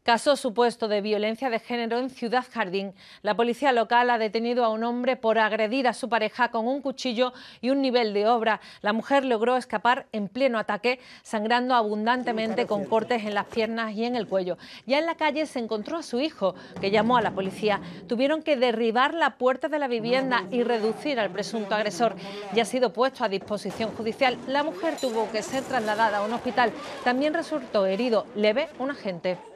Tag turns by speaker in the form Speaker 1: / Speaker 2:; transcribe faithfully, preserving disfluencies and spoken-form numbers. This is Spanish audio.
Speaker 1: Caso supuesto de violencia de género en Ciudad Jardín. La policía local ha detenido a un hombre por agredir a su pareja con un cuchillo y un nivel de obra. La mujer logró escapar en pleno ataque, sangrando abundantemente con cortes en las piernas y en el cuello. Ya en la calle se encontró a su hijo, que llamó a la policía. Tuvieron que derribar la puerta de la vivienda y reducir al presunto agresor. Ya ha sido puesto a disposición judicial. La mujer tuvo que ser trasladada a un hospital. También resultó herido leve un agente.